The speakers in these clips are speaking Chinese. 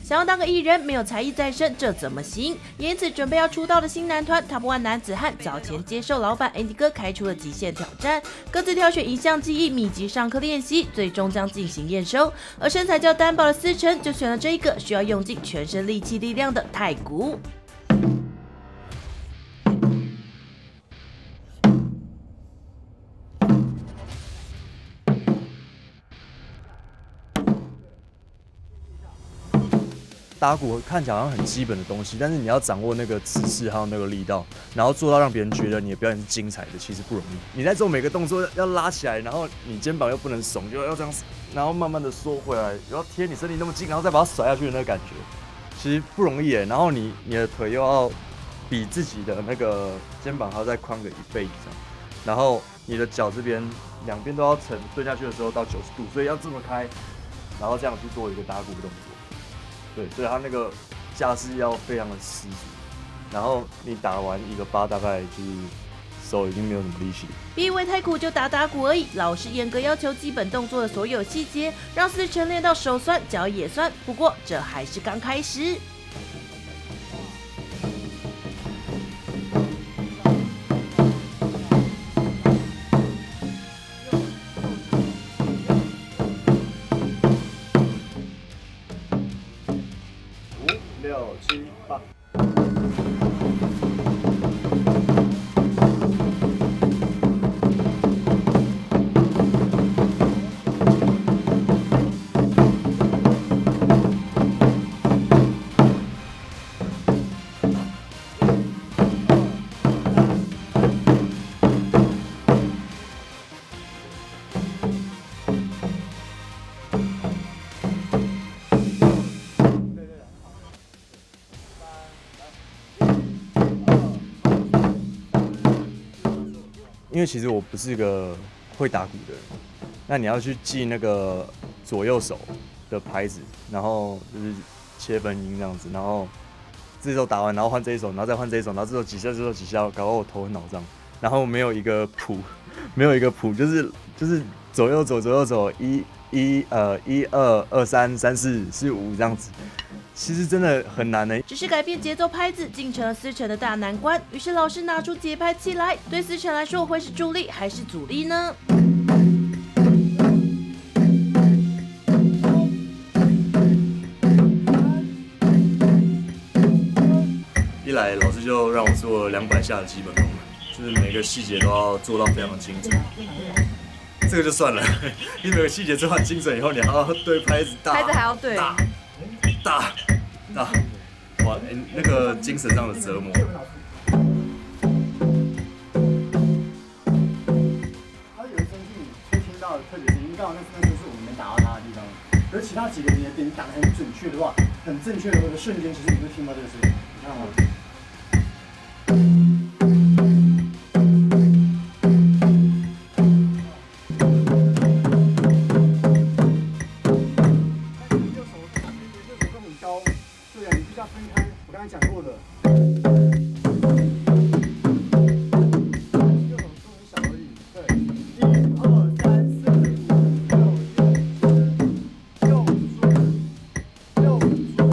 想要当个艺人，没有才艺在身，这怎么行？也因此，准备要出道的新男团 Top One 男子汉早前接受老板 Andy 哥开出了极限挑战，各自挑选一项技艺，密集上课练习，最终将进行验收。而身材较单薄的思成就选了这一个需要用尽全身力气力量的太鼓。 打鼓看起来好像很基本的东西，但是你要掌握那个姿势还有那个力道，然后做到让别人觉得你的表演是精彩的，其实不容易。你在做每个动作要拉起来，然后你肩膀又不能耸，就要这样，然后慢慢的缩回来，然后贴你身体那么近，然后再把它甩下去的那个感觉，其实不容易耶。然后你的腿又要比自己的那个肩膀还要再宽个1倍以上，然后你的脚这边两边都要蹲下去的时候到90度，所以要这么开，然后这样去做一个打鼓的动作。 对，所以他那个架势要非常的十足，然后你打完一个8，大概就是手已经没有什么力气。 别以为太苦就打鼓而已，老师严格要求基本动作的所有细节，让思成练到手酸脚也酸。不过这还是刚开始。 5、6、7、8。 因为其实我不是个会打鼓的人，那你要去记那个左右手的拍子，然后就是切分音这样子，然后这首打完，然后换这一首，然后再换这一首，然后这首几下，这首几下，搞到我头很脑胀，然后没有一个谱，没有一个谱，就是左右走，左右走，1、2、2、3、3、4、4、5这样子。 其实真的很难呢， 只是改变节奏拍子，竟成了思成的大难关。于是老师拿出节拍器来，对思成来说会是助力还是阻力呢？ 一来老师就让我做200下的基本功，就是每个细节都要做到非常的精准。这个就算了，你每个细节做到精准以后，你还要对拍子大， 拍子还要对。 大，哇，那个精神上的折磨。 他有一声是你会听到的特别声音，刚好那声是我们能打到他的地方。而其他几个你的点打得很准确的话，很正确的那个瞬间，其实你会听到这个声音，你看吗？ 讲过的，右手做很小而已。对，1、2、3、4、5、6、7、右左，右左。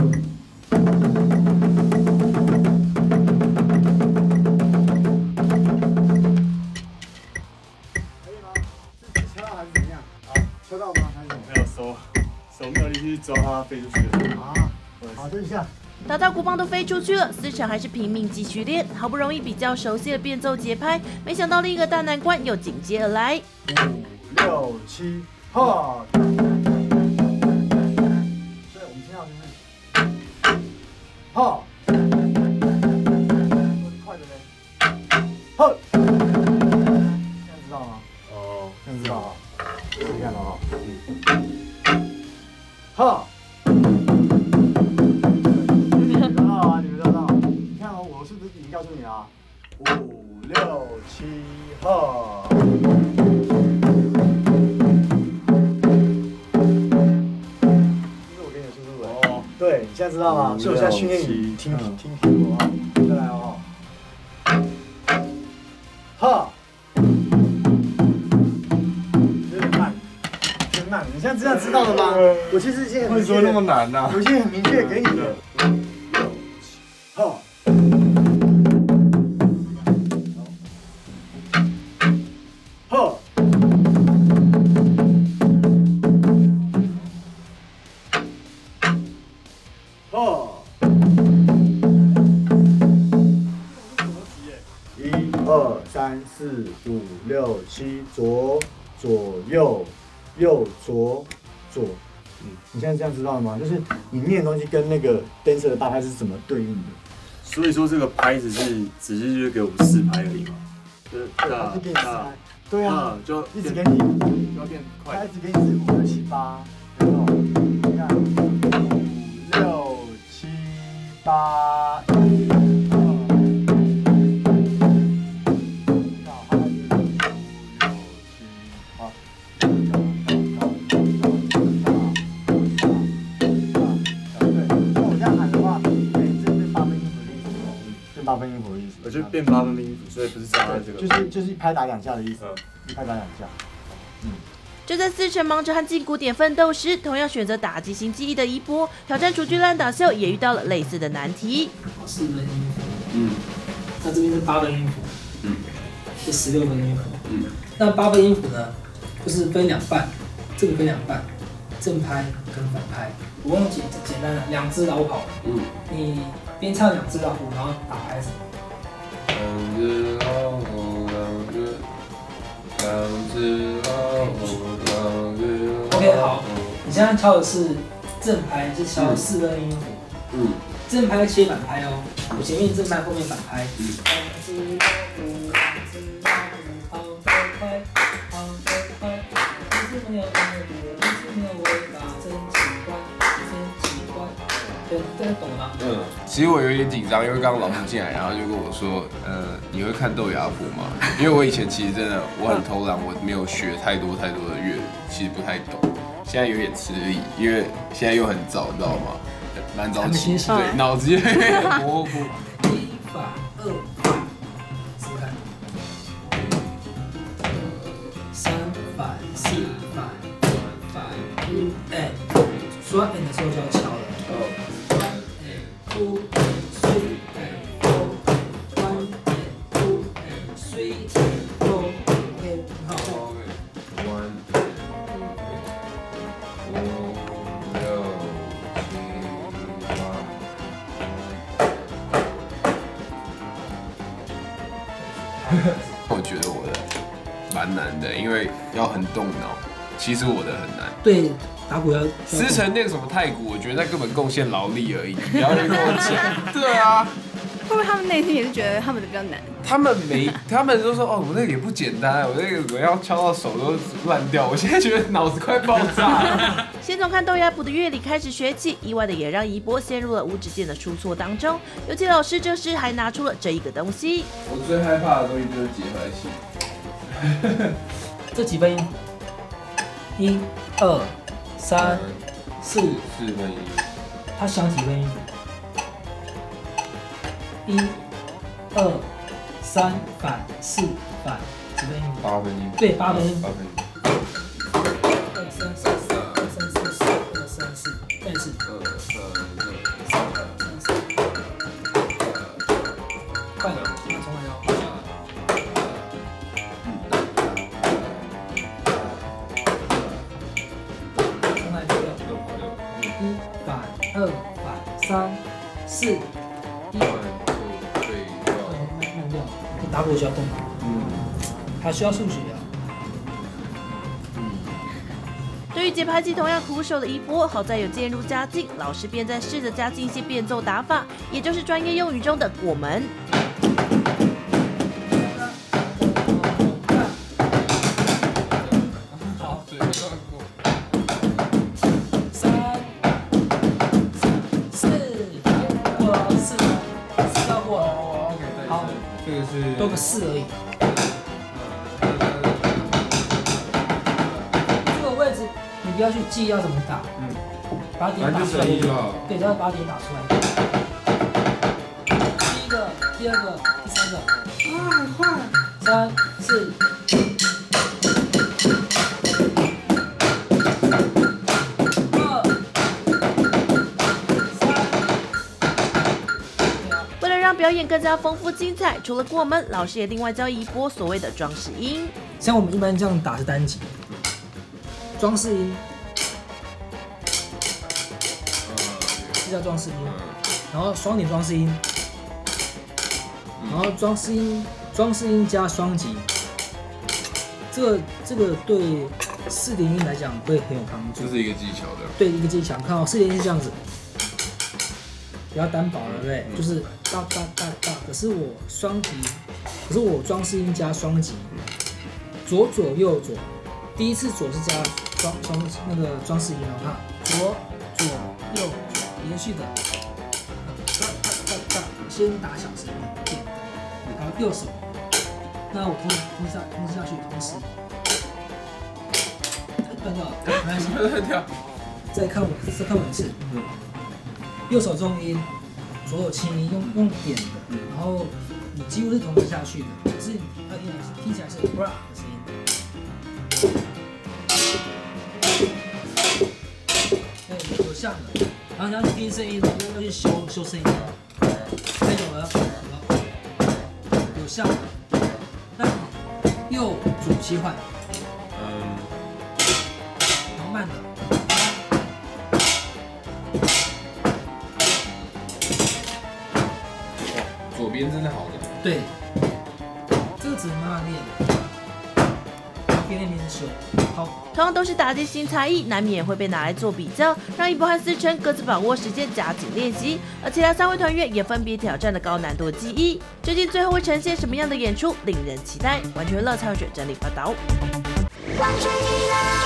可以吗？是敲到还是怎么样？啊，敲到吗？还是怎么？ 没有手没有力气去抓它飞出去了。 啊，好，等一下。 打到鼓棒都飞出去了，思成还是拼命继续练，好不容易比较熟悉的变奏节拍，没想到另一个大难关又紧接而来。 5、6、7，哈！所以我们听到就是哈，都是快的嘞，哈！这样知道吗？ 哦， 这样知道啊？你看了啊？哈！ 是不是已经告诉你了？5、6、7，哈！这是我给你的速度哦。对，你现在知道吗？所以我现在训练你听苹果啊。再来哦。哈！有点慢，真很难，你现在这样知道了吗？我其实已经很为什么那么难呢？ 我已经很明确给你了。好。好。好。1、2、3、4、5、6、7，左右左。你现在这样知道了吗？就是你念的东西跟那个 dancer 的八拍是怎么对应的？ 所以说这个拍子只是就是给我们4拍而已嘛，就是它是给你4拍，对啊， 就一直给你， 就要变快， 它一直给你是5、6、7、8，有没有？你看5、6、7、8，1、2。8分音符的意思， 我就变8分音符，所以不是扎在这个， 就是一拍打2下的意思，一拍打2下。 就在思成忙着和劲鼓点奋斗时，同样选择打击型记忆的一波挑战厨具烂打秀，也遇到了类似的难题。 4分音符，那这边是8分音符，是16分音符，那8分音符呢，就是分2半，这个分2半，正拍跟反拍。我用简单的2只老跑，你边唱2只老虎，然后打拍子。 2只老虎，2只老虎 ，OK， 好，你现在敲的是正拍，是敲4分音符，正拍切反拍哦，我前面正拍，后面反拍。2只老虎，2只老虎，好的拍，好的拍，一只没有耳朵，一只没有尾巴，真奇怪，真奇怪。对，大家懂了吗？ 其实我有点紧张，因为刚刚老师进来，然后就跟我说，你会看豆芽谱吗？因为我以前其实真的我很偷懒，我没有学太多的乐理，其实不太懂。现在有点吃力，因为现在又很早，你知道吗？蛮早起，对，脑子有点模糊。 1反2反，试试看。3反4反5反5，哎，说到 N 的时候就要敲了。2 3 4 5 1 2 3 4 OK， 好。 我觉得我的蛮难的，因为要很动脑。其实我的很难。 对，打鼓要。 思成那个什么太鼓，我觉得那根本贡献劳力而已，你不要再跟我讲。对啊。 会不会他们内心也是觉得他们的比较难？ 他们都说哦，我那个也不简单，我那个我要敲到手都烂掉。我现在觉得脑子快爆炸了。 先从看豆芽谱的乐理开始学起，意外的也让一波陷入了无止境的出错当中。尤其老师这时还拿出了这一个东西。 我最害怕的东西就是节拍器。 这几分音？1、2、3、4。4 分音。 他想几分音？1、2、3反4反几分音 ？8分音。 对，8分音。 8分音。 2、3、4、4、2、3、4、4、2、3、4，再一次。2、3、4、3、4。快点，重来哦。重来这个。1反2反3、4。慢掉，打鼓需要动脑，还需要数学啊。 对于节拍器同样苦手的一波，好在有渐入佳境，老师便在试着加进一些变奏打法，也就是专业用语中的过门。 好，3、4，过4要过。好， 这个是多个4而已。这个位置你不要去记要怎么打，把点打出来就好。对，只要把点打出来。第一个，第二个，第三个。啊，很快。3、4。 表演更加丰富精彩。除了过门，老师也另外教一波所谓的装饰音。 像我们一般这样打是单击，装饰音，这叫装饰音，然后双点装饰音，然后装饰音加双击，这个对4点音来讲会很有帮助。 这是一个技巧的。 对，一个技巧。看到4点音是这样子，比较单薄了，对不对？就是哒哒哒哒。可是我装饰音加双击，左左右左。第一次左是加那个装饰音哦，哈，左左右左，连续的，哒哒哒哒，先打小声一点，然后右手，那我同时下去，同时，断掉了，没关系， 断掉。 再看我一次，右手重音，左手轻音，用点的，然后你几乎是同时下去的，可是听起来是 bra 的声音。有像的，然后你要听声音，要去修声音了，可以有了，有像的，那右左切换，然后慢的， 左边真的好的。 对，这个只能慢慢练。边练边修，好。 同样都是打击型才艺，难免也会被拿来做比较，让一博和思成各自把握时间，加紧练习。而其他3位团员也分别挑战了高难度的技艺，究竟最后会呈现什么样的演出，令人期待。完全娱乐蔡慧雪整理报道。